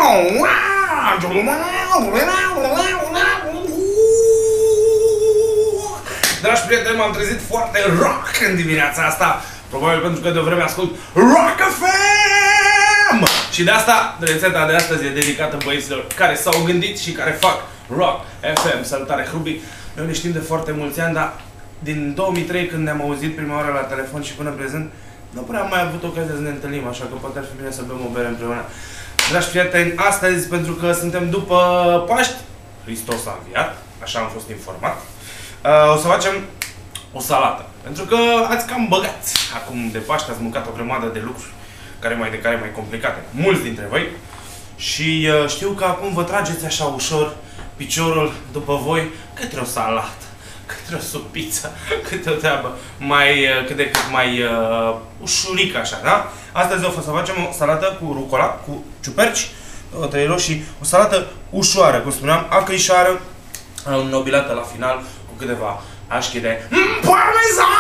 Dragi prieteni, m-am trezit foarte rock în dimineața asta. Probabil pentru că de o vreme ascult Rock FM! Și de asta, rețeta de astăzi e dedicată băieților care s-au gândit și care fac Rock FM. Salutare, Hrubi! Noi ne știm de foarte mulți ani, dar din 2003, când ne-am auzit prima oară la telefon și până în prezent, nu prea am mai avut ocazia să ne întâlnim, așa că poate ar fi bine să bem o bere împreună. Dragi prieteni, astăzi, pentru că suntem după Paști, Hristos a înviat, așa am fost informat, o să facem o salată. Pentru că ați cam băgați acum de Paște, ați mâncat o grămadă de lucruri care mai complicate, mulți dintre voi. Și știu că acum vă trageți așa ușor piciorul după voi către o salată, către o supiță, câte o treabă cât de cât mai ușurică așa, da? Astăzi o să facem o salată cu rucola, cu ciuperci, tăi roșii, o salată ușoară, cum spuneam, acrișoară, înnobilată la final cu câteva așchi de parmezan!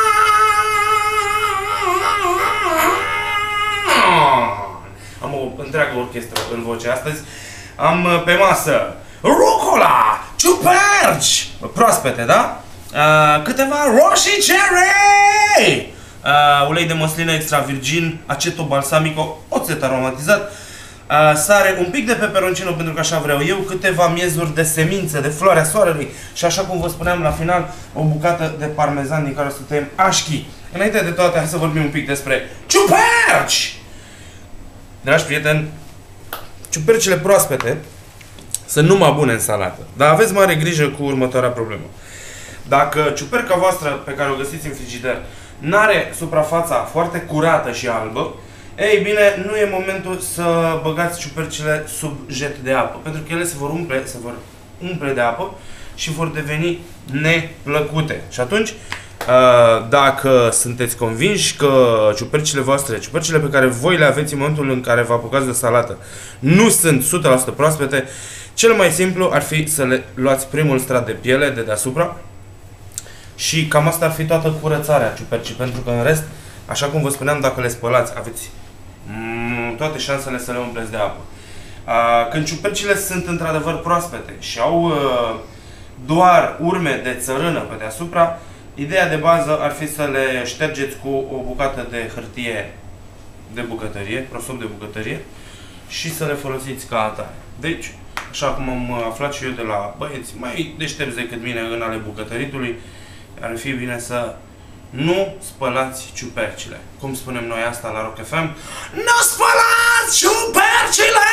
Am o întreagă orchestră în voce astăzi. Am pe masă rucola, ciuperci, proaspete, da? Câteva roșii cherry, ulei de măslină extra virgin, aceto balsamico, oțet aromatizat, sare, un pic de peperoncino pentru că așa vreau eu, câteva miezuri de semințe, de floarea soarelui și așa cum vă spuneam la final, o bucată de parmezan din care o să tăiem așchii. Înainte de toate, hai să vorbim un pic despre ciuperci! Dragi prieteni, ciupercile proaspete sunt numai bune în salată, dar aveți mare grijă cu următoarea problemă. Dacă ciuperca voastră pe care o găsiți în frigider n-are suprafața foarte curată și albă, ei bine, nu e momentul să băgați ciupercile sub jet de apă, pentru că ele se vor umple de apă și vor deveni neplăcute. Și atunci, dacă sunteți convinși că ciupercile voastre, ciupercile pe care voi le aveți în momentul în care vă apucați de salată, nu sunt 100% proaspete, cel mai simplu ar fi să le luați primul strat de piele de deasupra și cam asta ar fi toată curățarea ciupercii, pentru că în rest, așa cum vă spuneam, dacă le spălați, aveți toate șansele să le umpleți de apă. Când ciupercile sunt într-adevăr proaspete și au doar urme de țărână pe deasupra, ideea de bază ar fi să le ștergeți cu o bucată de hârtie de bucătărie, prosop de bucătărie, și să le folosiți ca atare. Deci, așa cum am aflat și eu de la băieți mai deștepți decât mine în ale bucătăritului, ar fi bine să nu spălați ciupercile. Cum spunem noi asta la Rock FM? Nu spălați ciupercile!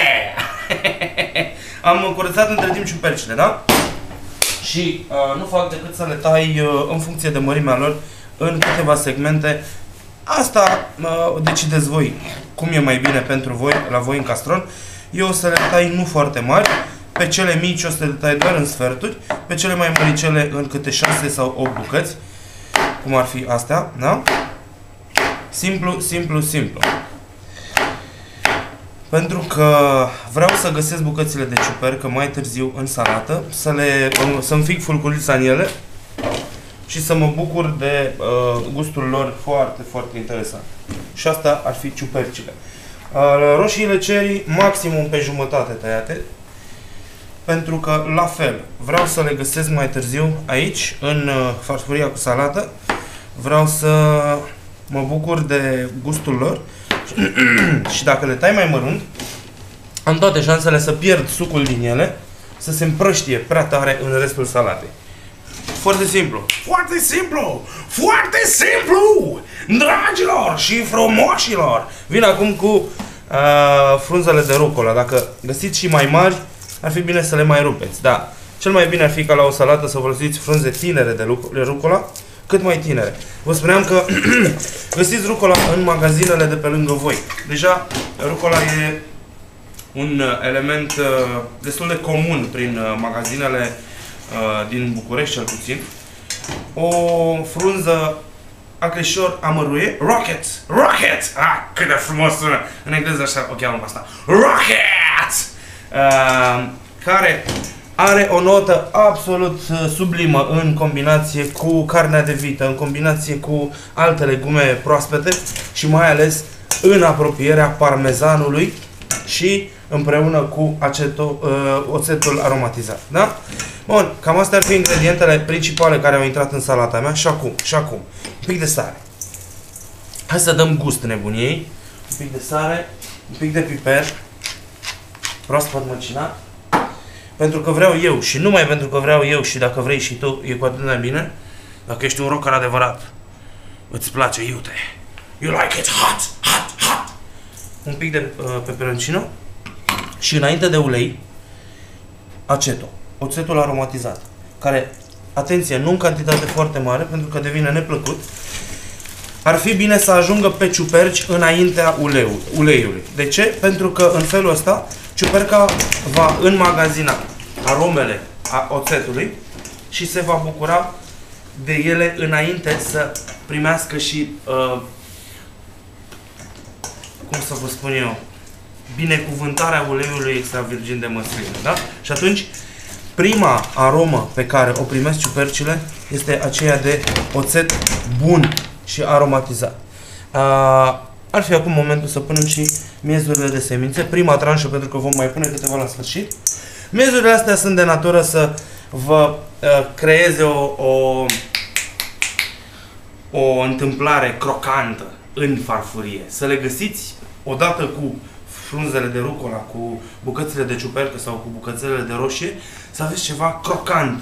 Am curățat între timp ciupercile, da? Și nu fac decât să le tai în funcție de mărimea lor în câteva segmente. Asta decideți voi cum e mai bine pentru voi, la voi în castron. Eu o să le tai nu foarte mari. Pe cele mici o să le tai doar în sferturi. Pe cele mai măricele în câte 6 sau 8 bucăți. Cum ar fi astea, da? Simplu, simplu, simplu. Pentru că vreau să găsesc bucățile de ciupercă mai târziu în salată, să-mi fic fulcurița în ele și să mă bucur de gustul lor foarte, foarte interesant. Și asta ar fi ciupercile. Roșiile cherry, maximum pe jumătate tăiate, pentru că la fel vreau să le găsesc mai târziu aici, în farfuria cu salată. Vreau să mă bucur de gustul lor și dacă le tai mai mărunt, am toate șansele să pierd sucul din ele, să se împrăștie prea tare în restul salatei. Foarte simplu. Foarte simplu! Foarte simplu! Dragilor și frumoșilor! Vin acum cu frunzele de rucola. Dacă găsiți și mai mari, ar fi bine să le mai rupeți. Da. Cel mai bine ar fi ca la o salată să folosiți frunze tinere de rucola, cât mai tinere. Vă spuneam că găsiți rucola în magazinele de pe lângă voi. Deja, rucola e un element destul de comun prin magazinele din București, cel puțin. O frunză acrișor amăruie, rocket! Rocket! Ah, cât de frumos sună! În engleză așa o cheamă asta. Rocket! Care are o notă absolut sublimă în combinație cu carnea de vită, în combinație cu alte legume proaspete și mai ales în apropierea parmezanului și împreună cu oțetul aromatizat. Da? Bun, cam astea ar fi ingredientele principale care au intrat în salata mea. Și acum, un pic de sare. Hai să dăm gust nebuniei. Un pic de sare, un pic de piper, proaspăt măcinat. Pentru că vreau eu și numai pentru că vreau eu și dacă vrei și tu, e cu atât mai bine. Dacă ești un rocker adevărat, îți place iute. You like it hot, hot, hot. Un pic de peperoncino și înainte de ulei, aceto, oțetul aromatizat, care, atenție, nu în cantitate foarte mare, pentru că devine neplăcut. Ar fi bine să ajungă pe ciuperci înaintea uleiului. De ce? Pentru că în felul ăsta ciuperca va înmagazina aromele a oțetului și se va bucura de ele înainte să primească și, cum să vă spun eu, binecuvântarea uleiului extra virgin de măsline. Da? Și atunci, prima aromă pe care o primesc ciupercile este aceea de oțet bun și aromatizat. Ar fi acum momentul să punem și miezurile de semințe. Prima tranșă, pentru că vom mai pune câteva la sfârșit. Miezurile astea sunt de natură să vă creeze o întâmplare crocantă în farfurie. Să le găsiți odată cu frunzele de rucola, cu bucățile de ciupercă sau cu bucățele de roșie, să aveți ceva crocant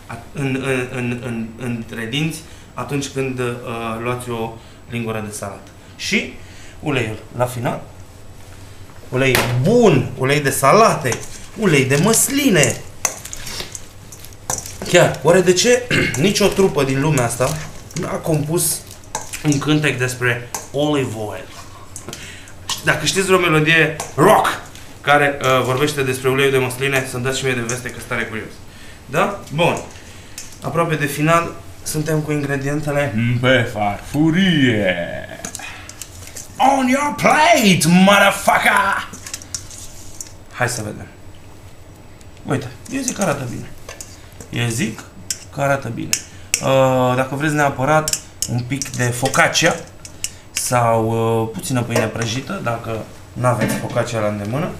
între dinți atunci când luați o lingură de salată. Și uleiul la final. Ulei bun, ulei de salate, ulei de măsline. Chiar, oare de ce nicio trupă din lumea asta n-a compus un cântec despre olive oil? Dacă știți vreo melodie rock care vorbește despre uleiul de măsline, să-mi dați și mie de veste, că stare curios. Da? Bun. Aproape de final, suntem cu ingredientele pe farfurie. On your plate, motherfucker! Hai să vedem. Uite, eu zic că arată bine. Dacă vreți neapărat un pic de focaccia sau puțină pâine prăjită, dacă nu aveți focaccia la îndemână.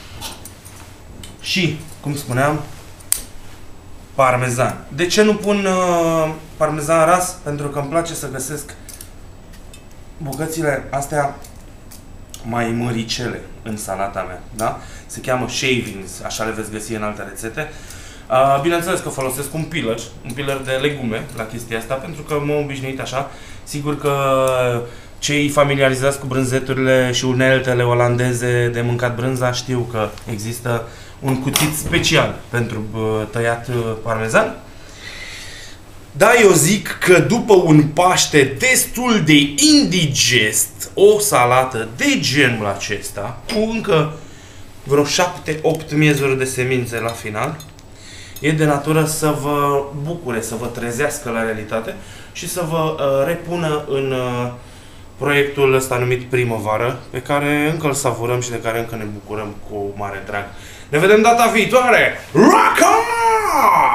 Și, cum spuneam, parmezan. De ce nu pun parmezan ras? Pentru că îmi place să găsesc bucățile astea mai măricele în salata mea, da? Se cheamă shavings, așa le veți găsi în alte rețete. Bineînțeles că folosesc un pillar de legume la chestia asta, pentru că m-am obișnuit așa. Sigur că cei familiarizați cu brânzeturile și uneltele olandeze de mâncat brânza știu că există un cuțit special pentru tăiat parmezan. Da, eu zic că după un Paște destul de indigest, o salată de genul acesta, cu încă vreo 7-8 miezuri de semințe la final, e de natură să vă bucure, să vă trezească la realitate și să vă repună în proiectul ăsta numit Primăvară, pe care încă îl savurăm și de care încă ne bucurăm cu mare drag. Ne vedem data viitoare! Rock on!